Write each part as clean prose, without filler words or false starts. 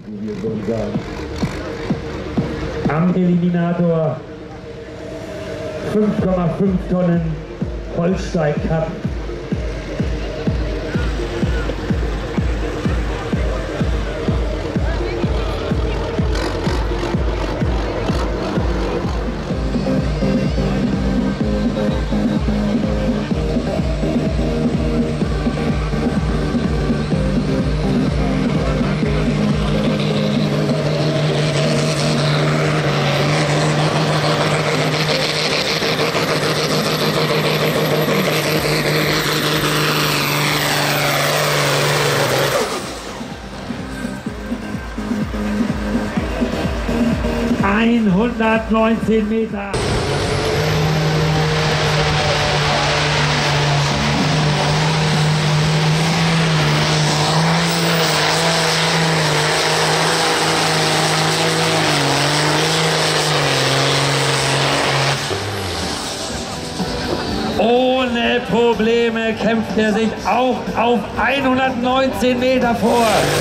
wie wir so sagen. Am Eliminator 5,5 Tonnen Holstein Cup. ...119 Meter. Ohne Probleme kämpft er sich auch auf 119 Meter vor.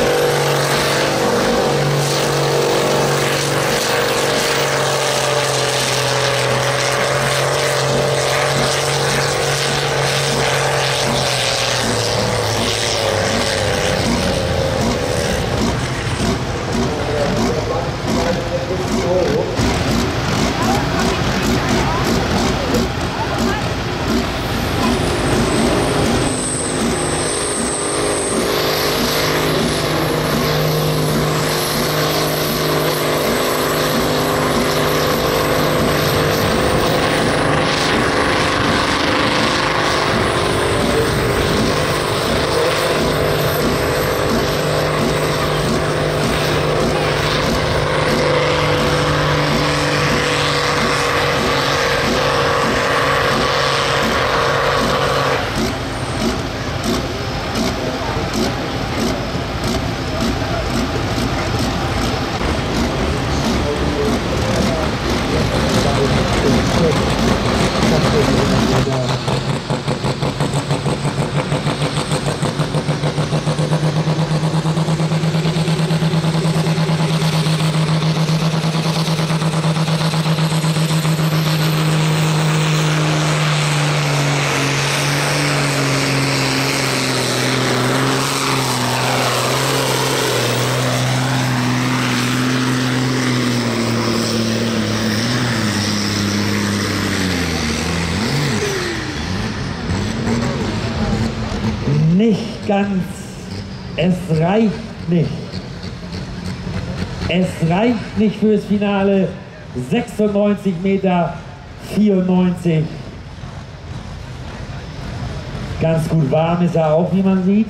Nicht ganz, es reicht nicht. Es reicht nicht fürs Finale. 96 Meter 94. Ganz gut warm ist er auch, wie man sieht.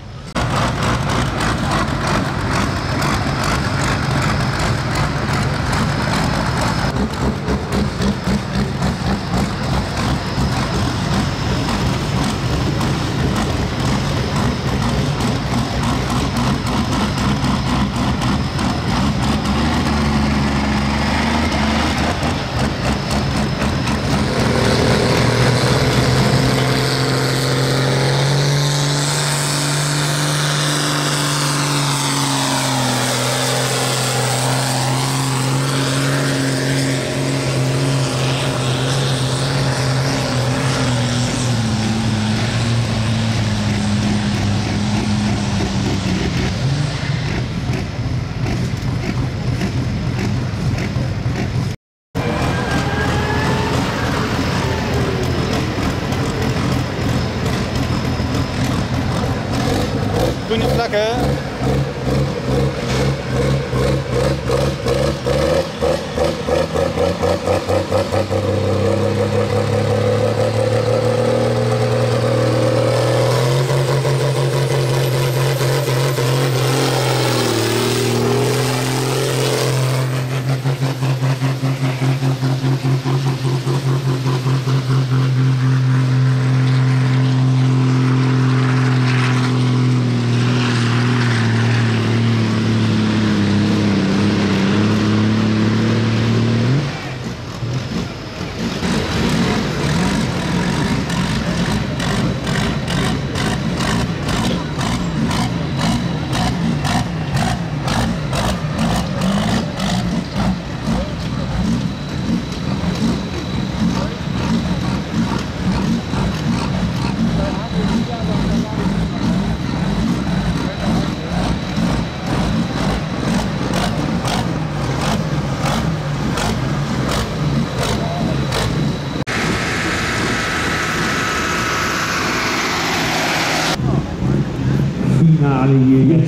Grüne Flagge.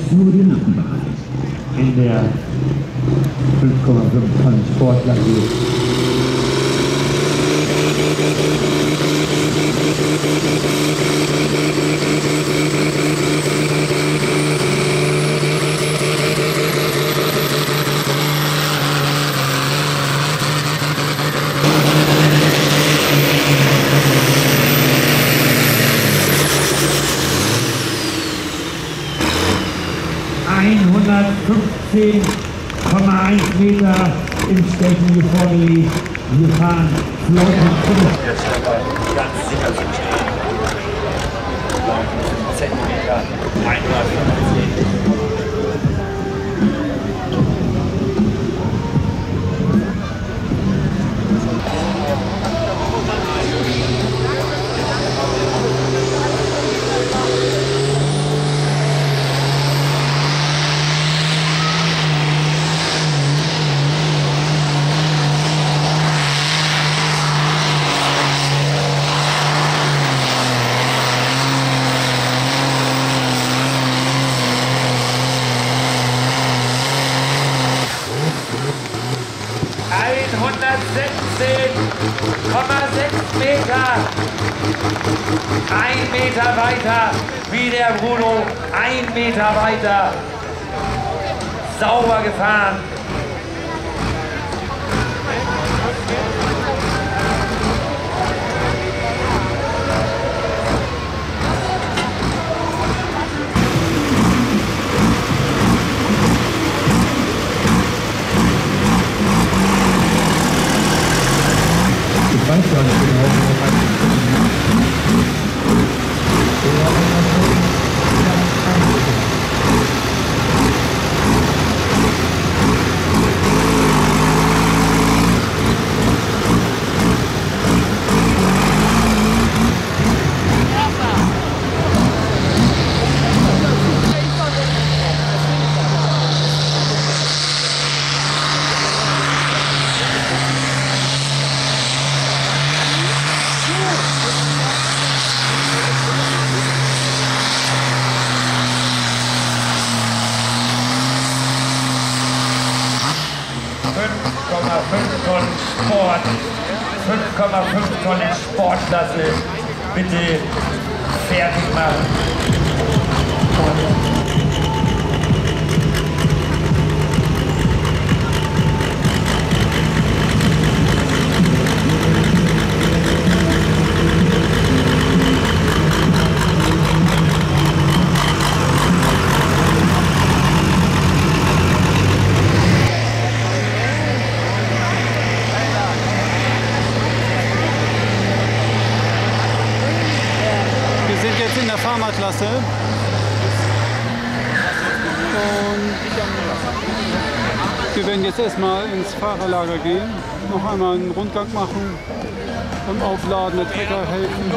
jetzt nur den Nackenbereich in der 5,5 Tonnen Sportklasse. ...115,1 Meter im Stechen hier vorne liegt. Wir fahren Flotten 5. Ganz sicher zu stehen. 15 Zentimeter, 150. 116,6 Meter. 1 Meter weiter wie der Bruno. 1 Meter weiter. Sauber gefahren. Ich weiß gar nicht genau, Tonnen Sport, 5,5 Tonnen Sportklasse, bitte fertig machen. In der Pharmaklasse und wir werden jetzt erstmal ins Fahrerlager gehen, noch einmal einen Rundgang machen, beim Aufladen der Trecker helfen.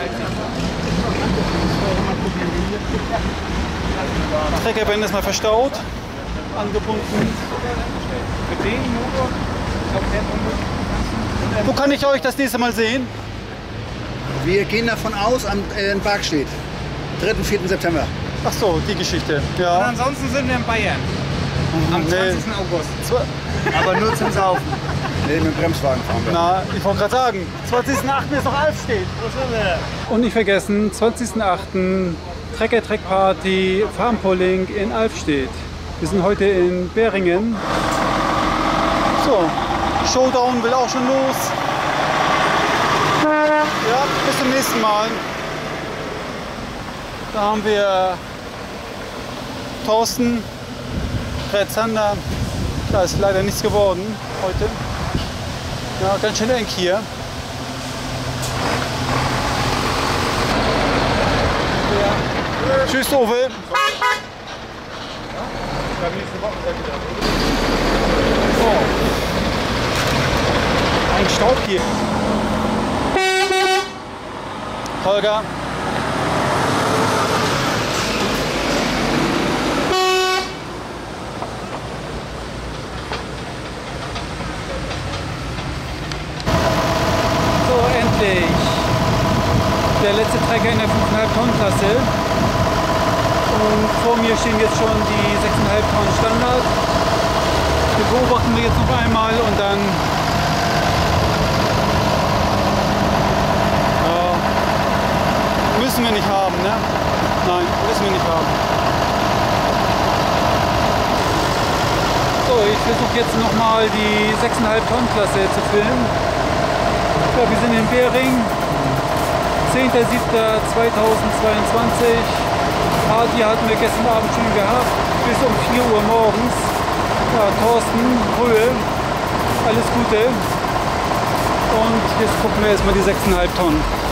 Trecker werden erstmal verstaut, angebunden. Wo kann ich euch das nächste Mal sehen? Wir gehen davon aus, in Barkstedt, 3. und 4. September. Ach so, die Geschichte. Ja. Und ansonsten sind wir in Bayern. Am 20. August. Aber nur zum Saufen. Nee, mit dem Bremswagen fahren wir. Na, ich wollte gerade sagen, 20.08. ist noch Alfstedt. Wo sind wir? Und nicht vergessen, 20.08. Trecker-Treck-Party, Farmpolling in Alfstedt. Wir sind heute in Beringen. So, Showdown will auch schon los. Ja, bis zum nächsten Mal. Da haben wir Thorsten, Fred Zander. Da ist leider nichts geworden heute. Ja, ganz schön eng hier. Ja. Tschüss, Uwe. Oh. Ein Staub hier. Holger. So, endlich. Der letzte Trecker in der 5,5 Tonnen Klasse. Und vor mir stehen jetzt schon die 6,5 Tonnen Standard. Die beobachten wir jetzt noch einmal und dann müssen wir nicht haben, ne? Nein, müssen wir nicht haben. So, ich versuche jetzt nochmal die 6,5 Tonnen Klasse zu filmen. Ja, wir sind in Bering, 10.07.2022. Party hatten wir gestern Abend schon gehabt, bis um 4 Uhr morgens. Ja, Thorsten, Röhe, alles Gute. Und jetzt gucken wir erstmal die 6,5 Tonnen.